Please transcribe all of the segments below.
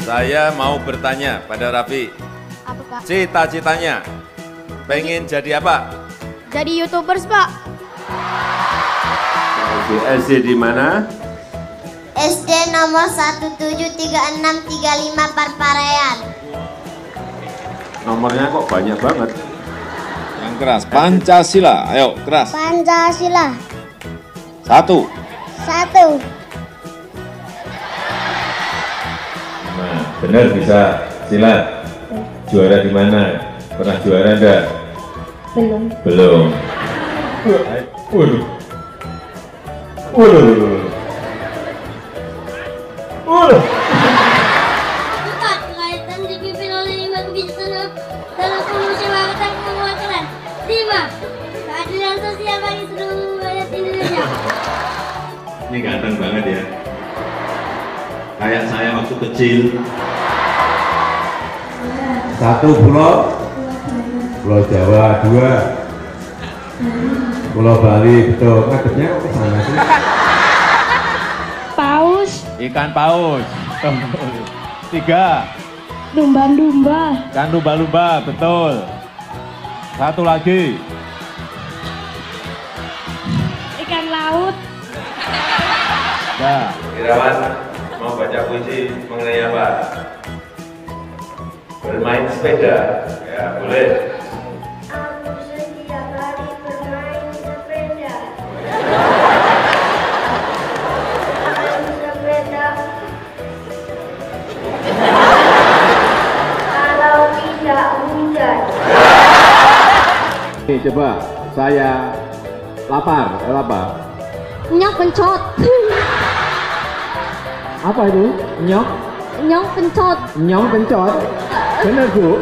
Saya mau bertanya pada Raffi. Apa, Pak? Cita-citanya pengen jadi apa? Jadi YouTubers, Pak. SD di mana? SD nomor 173635 Parparean. Nomornya kok banyak banget. Yang keras, Pancasila. Ayo, keras. Pancasila. 1. 1. Nah, benar bisa silat. Juara di mana? Pernah juara enggak? Belum. Belum. Waduh. Waduh. Waduh. Empat, kaitan dipimpin oleh 5 kebijaksanaan dalam solusi wawatan penguatan. 5, keadilan sosial bagi seluruh rakyat Indonesia. Ini ganteng banget ya. Kayak saya waktu kecil. 1 pulau. Pulau Jawa, 2. Pulau Bali, betul. Ngadepnya kok ke sana sih? Paus. Ikan paus. 3. Lumba-lumba. Ikan lumba-lumba, betul. 1 lagi. Ikan laut. Nah, Irawan mau baca puisi mengenai apa? Bermain sepeda, ya boleh. Aku setiap hari bermain sepeda. Sepeda. Kalau tidak hujan. Nih coba, saya lapar, apa? Nyok pencot. Apa itu? Nyok? Nyok pencot. Nyong pencot? Bener Bu?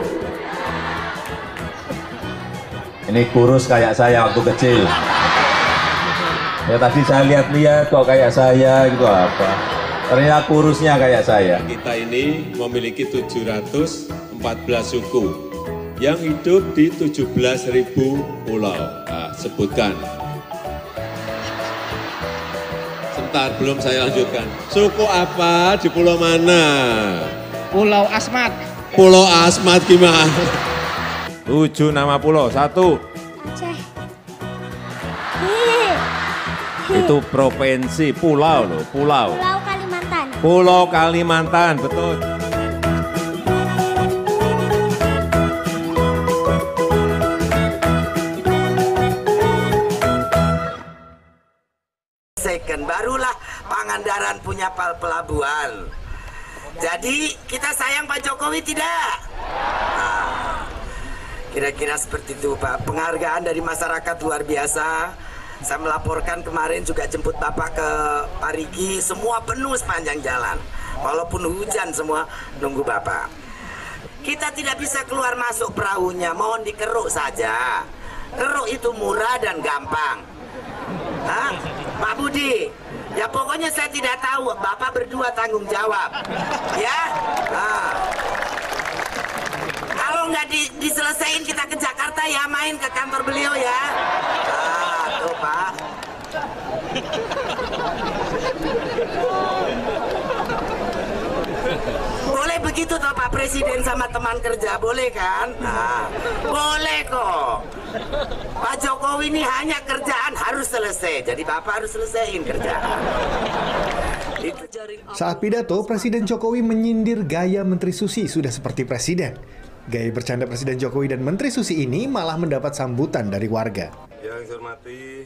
Ini kurus kayak saya waktu kecil. Ya tadi saya lihat-lihat kok kayak saya gitu apa. Ternyata kurusnya kayak saya. Kita ini memiliki 714 suku yang hidup di 17.000 pulau. Nah, sebutkan. Sebentar, belum saya lanjutkan. Suku apa di pulau mana? Pulau Asmat. Pulau Asmat gimana? 7 nama pulau, 1. Aceh. Itu provinsi, pulau loh, pulau. Pulau Kalimantan. Pulau Kalimantan, betul. Second, barulah Pangandaran punya pelabuhan. Jadi kita sayang Pak Jokowi tidak? Nah, kira-kira seperti itu Pak. Penghargaan dari masyarakat luar biasa. Saya melaporkan kemarin juga jemput Bapak ke Parigi, semua penuh sepanjang jalan. Walaupun hujan semua nunggu Bapak. Kita tidak bisa keluar masuk perahunya, mohon dikeruk saja. Keruk itu murah dan gampang. Hah? Pak Budi, ya pokoknya saya tidak tahu, Bapak berdua tanggung jawab. Ya? Nah. Kalau nggak diselesaikan kita ke Jakarta ya, main ke kantor beliau ya. Ah, tuh Pak. Boleh begitu toh Pak Presiden sama teman kerja, boleh kan? Nah, boleh kok. Pak Jokowi ini hanya kerjaan harus selesai, jadi Bapak harus selesaiin kerjaan. Saat pidato, Presiden Jokowi menyindir gaya Menteri Susi sudah seperti presiden. Gaya bercanda Presiden Jokowi dan Menteri Susi ini malah mendapat sambutan dari warga. Yang saya hormati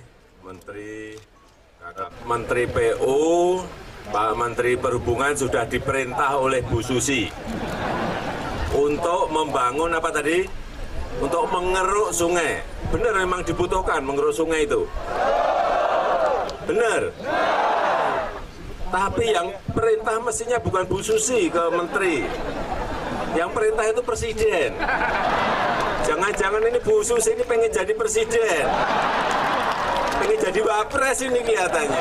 Menteri PU, Pak Menteri Perhubungan sudah diperintah oleh Bu Susi untuk membangun apa tadi? Untuk mengeruk sungai. Benar memang dibutuhkan mengeruk sungai itu. Benar. Tapi yang perintah mestinya bukan Bu Susi ke Menteri. Yang perintah itu Presiden. Jangan-jangan ini Bu Susi ini pengen jadi Presiden. Pengen jadi Wapres ini kelihatannya.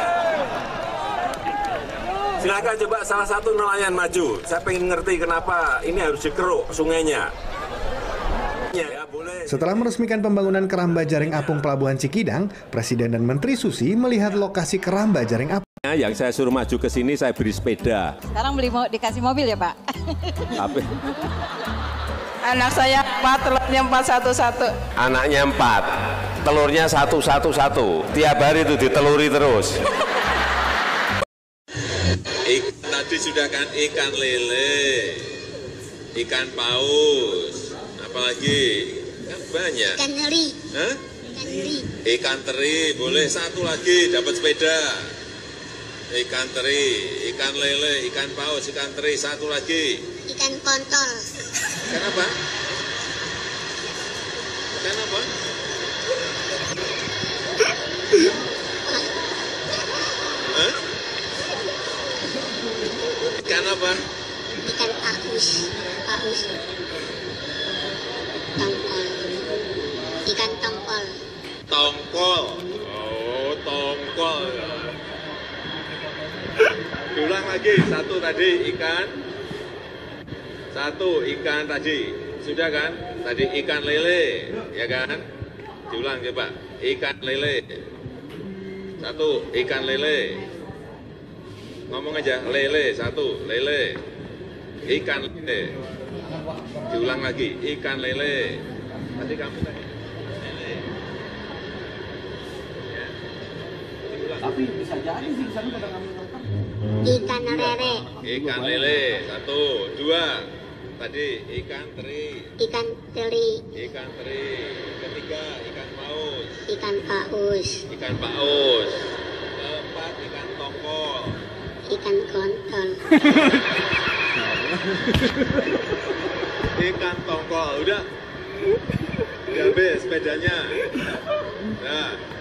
Silakan coba salah satu nelayan maju. Saya pengen ngerti kenapa ini harus dikeruk sungainya. Ya, boleh. Setelah meresmikan pembangunan keramba jaring apung Pelabuhan Cikidang, Presiden dan Menteri Susi melihat lokasi keramba jaring apung. Yang saya suruh maju ke sini saya beri sepeda. Sekarang dikasih mobil ya Pak? Apa? Anak saya 4, telurnya 411. Anaknya 4, telurnya 111. Tiap hari itu diteluri terus. Tadi sudah kan ikan lele, ikan paus, apalagi kan banyak. Ikan teri. Hah? Ikan teri. Ikan teri, boleh satu lagi dapat sepeda. Ikan teri, ikan lele, ikan paus, ikan teri, satu lagi. Ikan kontol. Ikan apa? Ikan apa? Hah? Ikan apa? Ikan paus. Paus. Tongkol. Ikan tongkol. Tongkol. Oh, tongkol. Diulang lagi, satu tadi ikan. Satu ikan tadi. Sudah kan? Tadi ikan lele, ya kan? Diulang coba. Ikan lele. Satu ikan lele. Ngomong aja, lele, satu, lele. Ikan lele. Diulang lagi, ikan lele. Tadi kamu tadi. Lele. Ya. Diulang. Tapi bisa jadi sih, sana pada kamu rekam. Ikan lele. Ikan lele, satu, dua. Tadi ikan teri. Ikan teri. Ikan teri. Ketiga, ikan paus. Ikan paus. Ikan paus. Keempat, ikan tongkol. Ikan kontol. Ikan tongkol, udah. Udah habis sepedanya. Nah,